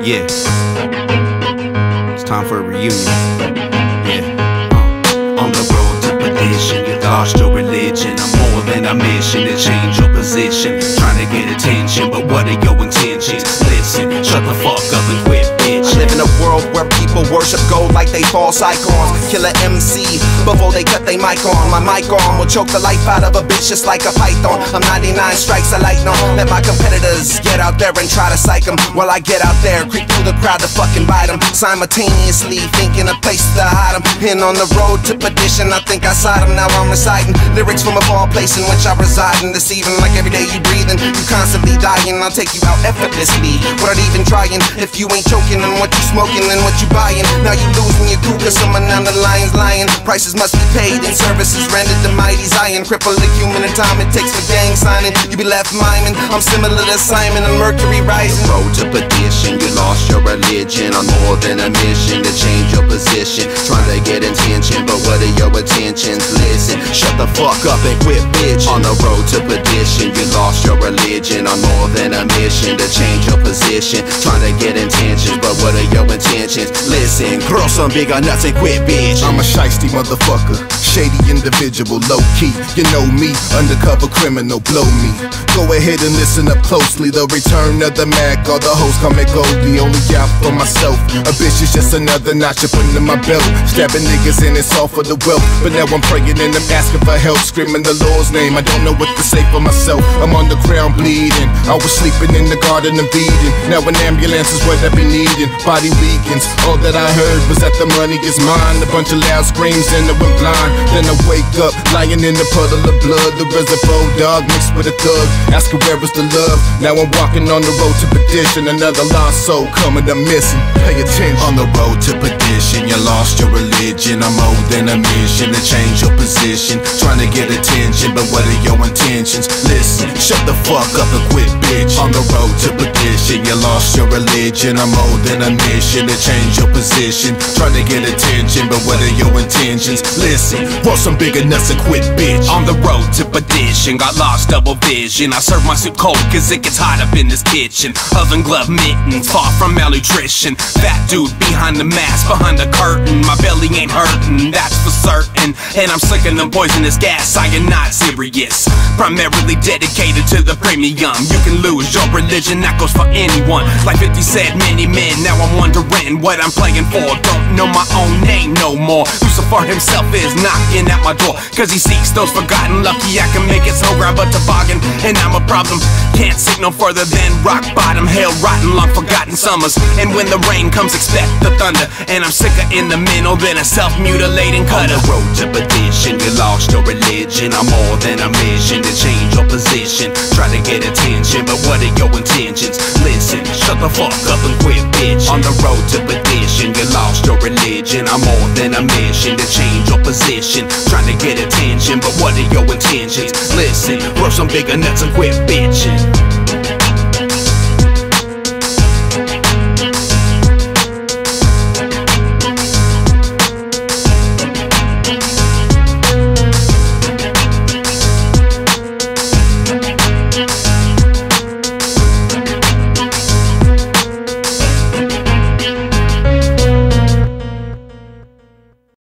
Yeah, it's time for a reunion. Yeah, on the road to perdition, you lost your religion. I'm more than a mission to change your position. Trying to get attention, but what are your intentions? Listen, shut the fuck up and quit, bitch. I live in a world where people worship gold like they false icons. Kill a MC before they cut they mic on. My mic on will choke the life out of a bitch just like a python. I'm 99 strikes a light on. Let my competitors get out there and try to psych them, while I get out there, creep through the crowd to fucking bite them. Simultaneously thinking a place to hide them. And on the road to perdition, I think I sight them. Now I'm reciting lyrics from a ball place in which I reside. And deceiving like every day you breathing, you constantly dying. I'll take you out effortlessly without even trying. If you ain't choking on what you smoking and what you buying, now you losing your cool cause someone down the line's lying. Prices must be paid and services rendered to mighty Zion. Cripple the human and time it takes for gang signing. You be left miming, I'm similar to Simon and Mercury rising. Road to perdition, you lost your religion. On more than a mission to change your position. Trying to get attention, but what are your intentions? Listen, shut the fuck up and quit, bitch. On the road to perdition, you lost your religion. On more than a mission to change your position. Trying to get intentions, but what are your intentions? Listen, grow some bigger nuts and quit, bitch. I'm a shiesty motherfucker, shady individual, low key. You know me, undercover criminal, blow me. Go ahead and listen up closely. The return of the Mac, all the hoes come and go. The only out for myself. A bitch is just another notch you putting in my belt. Stabbing niggas and it's all for the wealth. But now I'm praying and I'm asking for help, screaming the Lord's name. I don't know what to say for myself. I'm on the ground bleeding. I was sleeping in the Garden of Eden. Now an ambulance is what I be needing. Body weakens. All that I heard was that the money is mine. A bunch of loud screams and I went blind. Then I wake up, lying in the puddle of blood. The reservoir dog mixed with a thug. Asking where is the love? Now I'm walking on the road to perdition. Another lost soul coming, I'm missing. Pay attention. On the road to perdition, you lost your religion. I'm more than a mission to change your position. Trying to get attention, but what are your intentions? Listen, shut the fuck up and quit, bitch. On the road to perdition, you lost your religion. I'm more than a mission to change your position. Trying to get attention, but what are your intentions? Listen, roll some bigger nuts and quit, bitch. On the road to perdition, got lost double vision. I serve my soup cold cause it gets hot up in this kitchen. Oven glove mittens, far from malnutrition. Fat dude behind the mask, behind the curtain. My belly ain't hurting, that's for certain. And I'm slicking them poisonous gas, I am not serious. Primarily dedicated to the premium. You can lose your religion, that goes for anyone. Like 50 said, many men, now I'm wondering what I'm playing for. Don't know my own name no more. Lucifer himself is knocking at my door, cause he seeks those forgotten. Lucky I can make it so grab a toboggan. And I'm a problem, can't sink no further than rock bottom. Hell rotten, long forgotten summers. And when the rain comes, expect the thunder. And I'm sicker in the middle than a self-mutilating cutter. On the road to perdition, you lost your religion. I'm more than a mission to change your position. Try to get attention, but what are your intentions? Listen, shut the fuck up and quit, bitch. On the road to perdition, you lost your religion. I'm more than a mission to change your position. Trying to get attention, but what are your intentions? Listen, grow some bigger nuts and quit bitching.